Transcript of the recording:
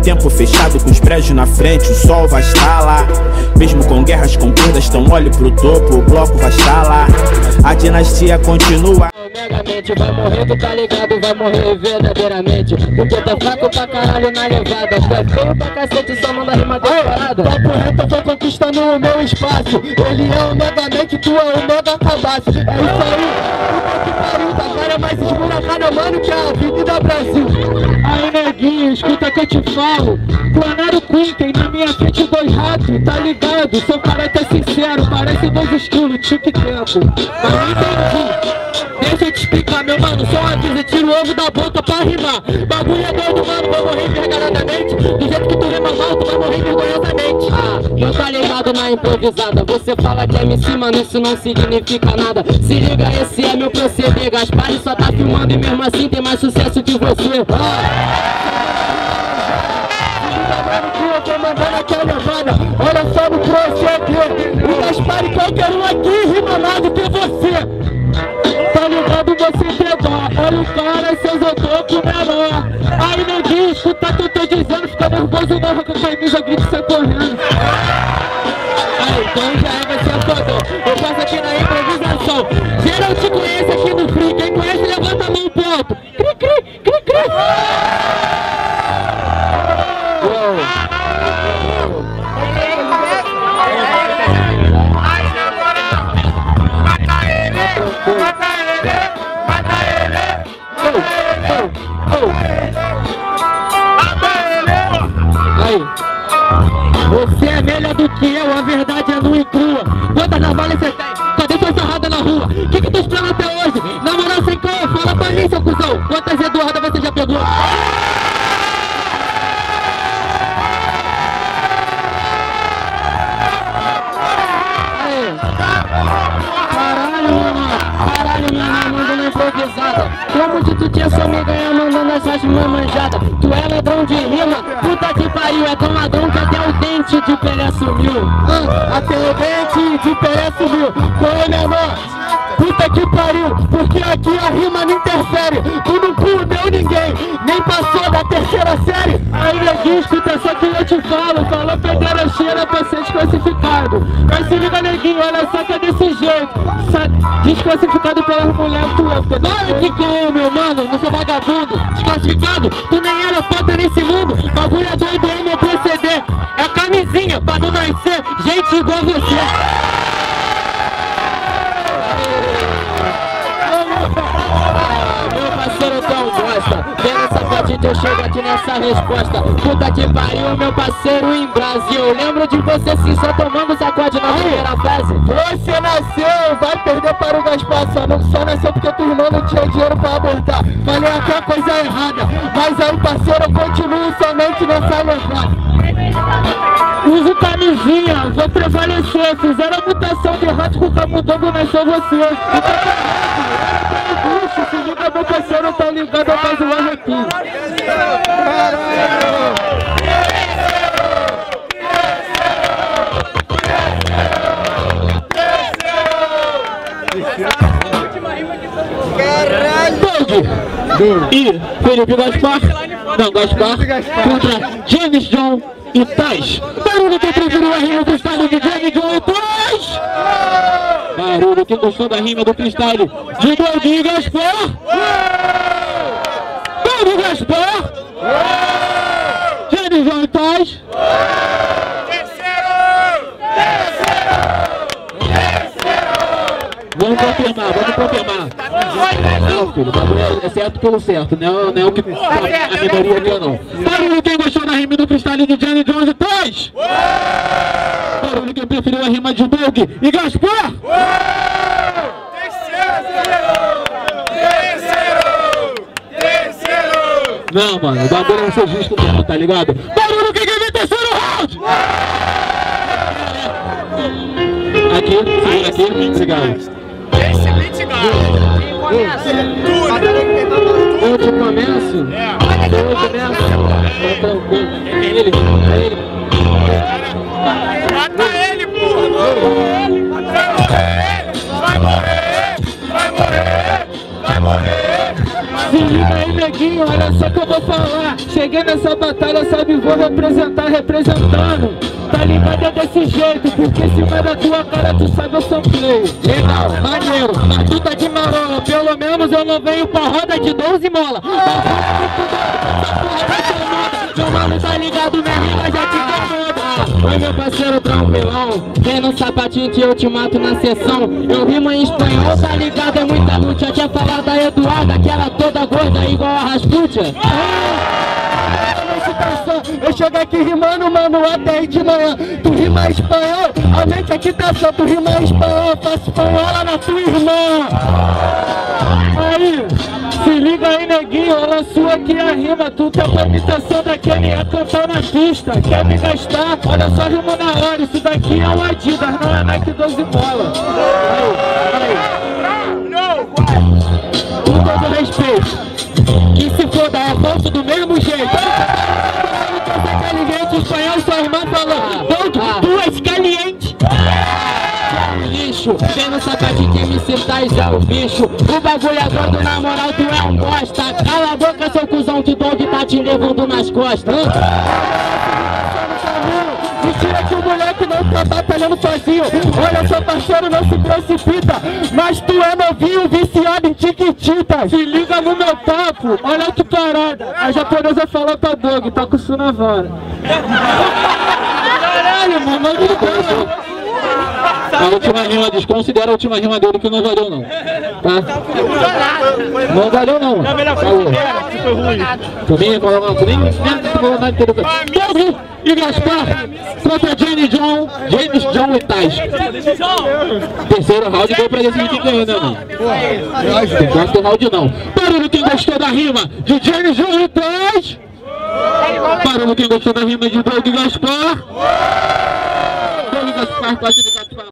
tempo fechado com os prédios na frente, o sol vai estar lá. Mesmo com guerras, com perdas, então olhe pro topo, o bloco vai estar lá. A dinastia continua. Megamente vai morrer, tu tá ligado, vai morrer verdadeiramente. Porque tá fraco pra caralho na levada. Tu é feio pra cacete, só manda rima decorada. Papo reto, foi conquistando o meu espaço. Ele é o Megamente, tu é o Mega Cabaço. É isso aí, puta que pariu, da cara mais esburacada, mano, que é a Avenida Brasil. Aí neguinho, escuta que eu te falo. Planário Queen, tem na minha frente dois ratos, tá ligado? Seu caráter sincero, parece dois esquilos, tique tempo. Mas não entendi. Deixa eu te explicar, meu mano, só avisa, tira o ovo da boca pra rimar. Bagulho é doido, mano, vou morrer envergonhadamente. Do jeito que tu rima mal, tu vai morrer vergonhosamente. Eu tá ligado na improvisada. Você fala que é MC, mano, isso não significa nada. Se liga, esse é meu proceder. Gaspar só tá filmando e mesmo assim tem mais sucesso que você. Eu tô mandando aqui a levada. Olha só no proceder. O Gaspar e qualquer um aqui rima mais do que você. Tá ligado, você pegar. Olha o cara, seus otocos menor. Aí neguinho, escuta o que eu tô dizendo. Fica nervoso não, com a camisa grita e sai correndo. Aí, então já é, vai ser fodão. Eu faço aqui na improvisação. Geral te conhece aqui no Free. Quem conhece, levanta a mão pro alto. Cri, cri, cri, cri. Você é melhor do que eu, a verdade é nua e crua. Quantas navalhas você tem? Cadê sua sarrada na rua? Que tu explana até hoje? Na moral sem caô, fala pra mim, seu cuzão. Quantas Eduarda você já pegou? Caralho, minha mãe mandando improvisada. Como de tu tinha sua me ganhar mandando essas manjadas? Tu é ladrão de rima, puta que pariu. É tão ladrão que até o dente de Pelé sumiu. Até o dente de Pelé sumiu. Qual é, menor? Puta que pariu, porque aqui a rima não interfere. Tu não pudeu ninguém, nem passou da terceira série. Aí neguinho, escuta só que eu te falo. Falou pederastia pra ser desclassificado. Mas se liga neguinho, olha só que é desse jeito. Desclassificado pelas mulheres, tu é. Olha que é, meu mano, não sou vagabundo. Desclassificado, tu nem era foda nesse mundo. Bagulho é doido, é meu proceder. É camisinha pra não nascer gente igual você. Vendo essa fadinha eu chego aqui nessa resposta. Puta que pariu, meu parceiro em Brasil. Lembro de você sim, só tomando sacode na primeira fase. Você nasceu, vai perder para o Gaspar. Só nasceu porque tua irmã não tinha dinheiro pra abortar. Falei aqui a coisa errada, mas aí parceiro eu continuo somente nessa levada. Uso camisinha, vou prevalecer. Fizeram a mutação de rato com o camundongo, nasceu você. Se liga, meu parceiro, tá ligado, eu faço o arrepio. Caralho! E Felipe Gaspar, não, Gaspar contra James John e Tais. Barulho que preferiu a rima do estado de James John e Tais. Barulho que gostou da rima do freestyle de Doug Gaspar. Doug Gaspar. James John e Tais. Vamos confirmar. Não, filho, o bagulho é certo pelo certo, não é o que a minoria quer não. Barulho quem gostou da rima do freestyle de Jenny Jones e Tais. Barulho quem preferiu a rima de Doug e Gaspar. Terceiro! Não, mano, o bagulho é ser justo mesmo, tá ligado? Barulho quem quer ver terceiro round! Aqui, segura aqui, obrigado. Esse beat galo. Quem começa? Outro começo? Eu começo. É ele. Mata ele, porra! Vai morrer! Se liga aí, neguinho, olha só que eu vou falar. Cheguei nessa batalha, sabe, vou representar, representando. Tá ligado, é desse jeito, porque se vai da tua cara, tu sabe, eu sou play. Legal, maneiro, mas tu tá de marola. Pelo menos eu não venho pra roda de 12 mola. Meu mano tá ligado, minha rima já te incomoda. Oi meu parceiro tranquilão, vem no sapatinho que eu te mato na sessão. Eu rimo em espanhol, tá ligado, é muita luta. Tinha falado da Eduarda, que era toda gorda igual a Rasputia. Eu chego aqui rimando, mano, até aí de manhã. Tu rima espanhol, aumente a quitação. Tu rima espanhol, faço espanhola na tua irmã. Aí, se liga aí, neguinho, olha sua aqui a rima. Tu tá com a imitação daquele é cantar na pista. Quer me gastar? Olha só, rimo na hora. Isso daqui é o Adidas, não é Nike 12 bola. Com todo respeito, que se foda, é falso do mesmo jeito. Caliente espanhol, sua irmã falou, tu és caliente. Lixo, vem no sapatinho que me citais é o bicho. O bagulho é doido, na moral, tu é um bosta. Cala a boca, seu cuzão, que dog tá te levando nas costas. Mentira que o moleque não tá batalhando sozinho. Olha só, parceiro, não se precipita. Mas tu é novinho, viciado em tiquitita. Se liga no meu papo, olha que parada. A japonesa falou pra dog, tá com isso na vara. Caralho, mano, não me a última rima, desconsidera a última rima dele que não valeu não, tá? Não valeu não. Não, melhor foi ruim. Também falou Pedro e Gaspar contra James John e Tais. Terceiro round deu pra decidir quem ganhou, né, mano? Tem quarto round não. Barulho quem gostou da rima de James John e Tais. Barulho quem gostou da rima de Doug e Gaspar. Doug e Gaspar,